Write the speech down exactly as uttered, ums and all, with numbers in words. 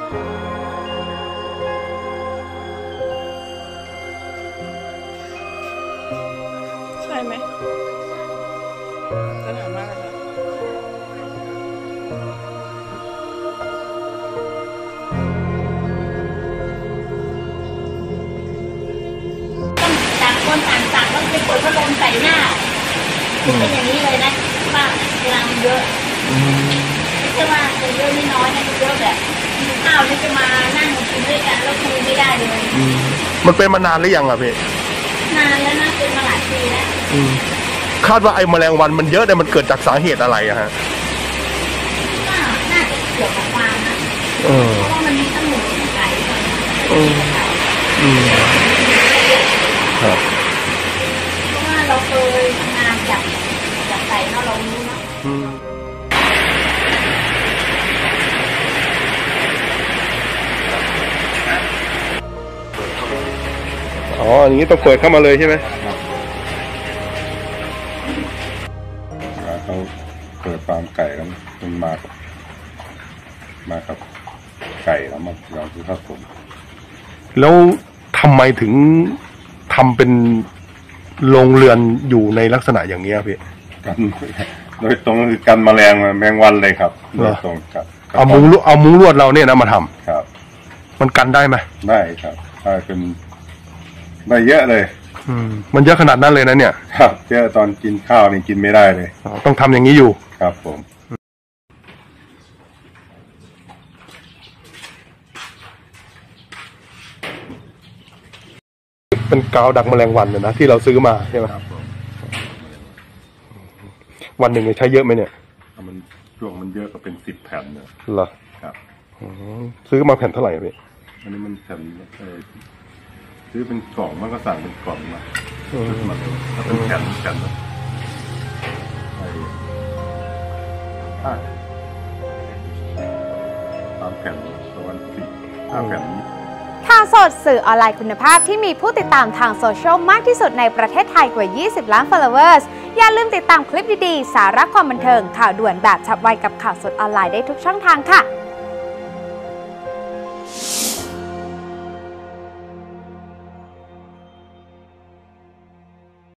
ใช่ไหมขนาดมากเลยค่ะต่างคนต่างสั่งต้องไปเปิดพัดลมใส่หน้าเป็นอย่างนี้เลยนะว่าเวลามันเยอะไม่ใช่ว่าจะเยอะไม่น้อยนะเยอะแบบข้าวนี่จะมานั่งกินด้วยกันแล้วคุยไม่ได้เลยมันเป็นมานานหรือยังอ่ะพี่นานแล้วนะเป็นมาหลายปีแล้วคาดว่าไอ้แมลงวันมันเยอะเนี่ยมันเกิดจากสาเหตุอะไรอะฮะน่าจะเกี่ยวกับฟางนะเพราะว่ามันมีทั้งหมูทั้งไก่อืมอืมครับเพราะว่าเราเคยทำงานจับจับไก่เนาะเรารู้เนาะอ๋ออย่างนี้ต้องเปิดเข้ามาเลยใช่ไหมเขาเปิดฟาร์มไก่แล้วมันมากับมากับไก่แล้วมันเราคือผสมแล้วทำไมถึงทำเป็นโรงเรือนอยู่ในลักษณะอย่างนี้พี่กันโดยตรงคือกันแมลงแมงวันเลยครับโดยตรงครับเอามุ้งเอามุ้งลวดเราเนี่ยนะมาทำครับมันกันได้ไหมได้ครับถ้าเป็นได้เยอะเลยอืมมันเยอะขนาดนั้นเลยนะเนี่ยครับเยอะตอนกินข้าวนี่กินไม่ได้เลยต้องทำอย่างนี้อยู่ครับผมเป็นกาวดักแมลงวันเนี่ยนะที่เราซื้อมาใช่ไหมครับวันหนึ่งใช้เยอะไหมเนี่ยมันช่วงมันเยอะก็เป็นสิบแผ่นเนี่ยเหรอครับซื้อมาแผ่นเท่าไหร่พี่อันนี้มันแผ่นซื้อเป็นกล่องมันก็สั่งเป็นกล่องมาซื้อมาถ้าเป็นแผ่นแผ่นนะไอ้ห้าตามแผ่นประมาณสี่ห้าแผ่นนี้ข่าวสดสื่อออนไลน์คุณภาพที่มีผู้ติดตามทางโซเชียลมากที่สุดในประเทศไทยกว่ายี่สิบล้าน followers อย่าลืมติดตามคลิปดีๆสาระความบันเทิงข่าวด่วนแบบฉับไวกับข่าวสดออนไลน์ได้ทุกช่องทางค่ะ